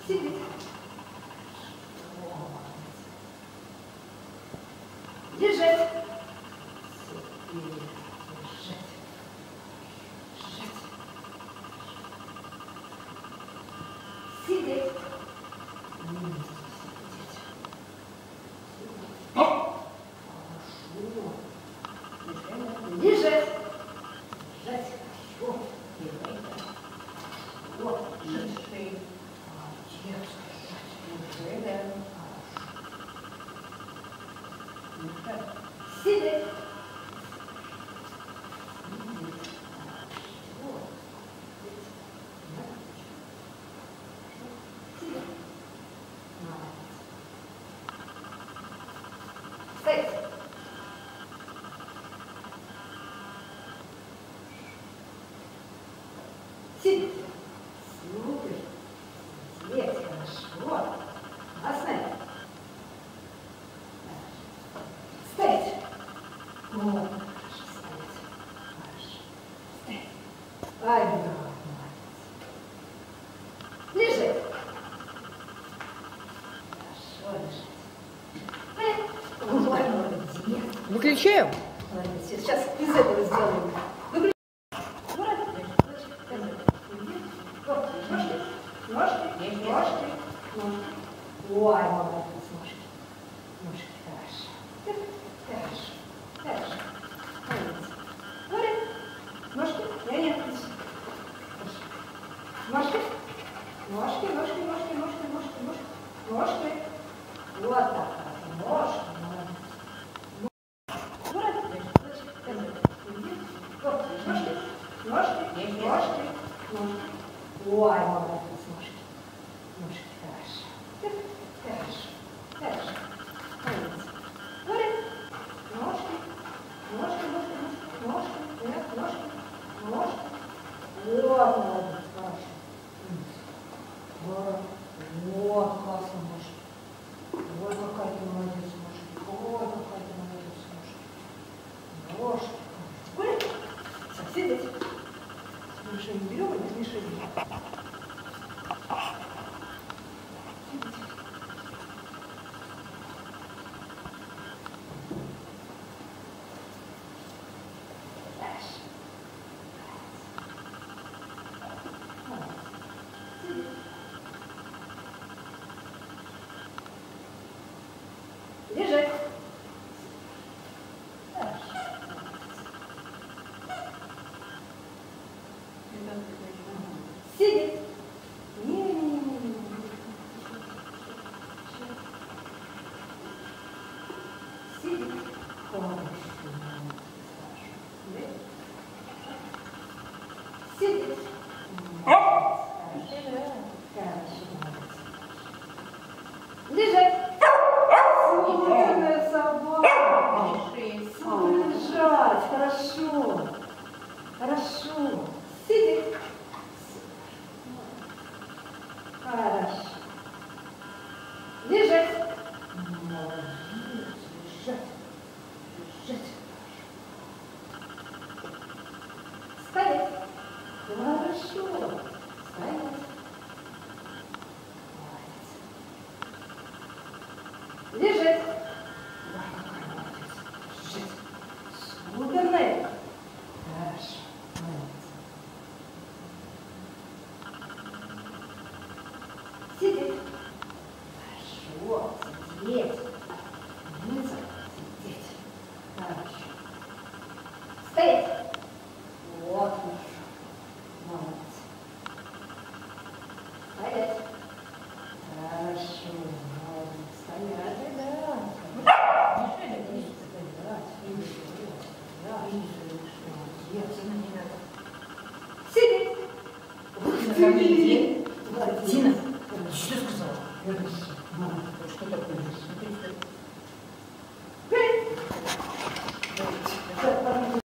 Сидеть. Лежать. Сидеть. Лежать. Лежать. Вот. Лежать. Сидеть. Стоять. Сидеть. Супер. Сидеть. Хорошо. Остановить. Стоять. Вот. Хорошо. Стоять. Хорошо. Стоять. Ай, да. Молодец. Лежать. Хорошо лежать. Ой, молодец. Выключаем? Молодец. Сейчас из этого сделаем. Ножки. Ой, молодец, ножки. Ножки, хорошо. Хорошо. Молодец. Говори. Ножки. Нет. Ножки. Ножки. Вот так. Ножки. Ножки. Ой, молодец, ножки. Ножки, хорошо. Молодец. Говори. Ножки. Нет, ножки. Вот, молодец, хорошо. Вот, классно, ножки. Ой, какая ты молодец, ножки. Ножки. Говори. Сидеть. Мишень берем и мишень. Лежать. Сидеть. Сидеть. Сидеть. Лежать. Супер, собака. Лежать. Хорошо. Сидеть. Хорошо. Лежать. Молодец. Лежать. Стоять. Хорошо. Стоять. Молодец. Лежать. Лежать. Суперная. Хорошо. Молодец. Сидеть. Хорошо. Сидеть. Умница. Сидеть. Хорошо. Стоять. Вот хорошо. Молодец. Стоять. Хорошо. Молодец. Стоять. Сидеть. Дина, что сказала? что такое?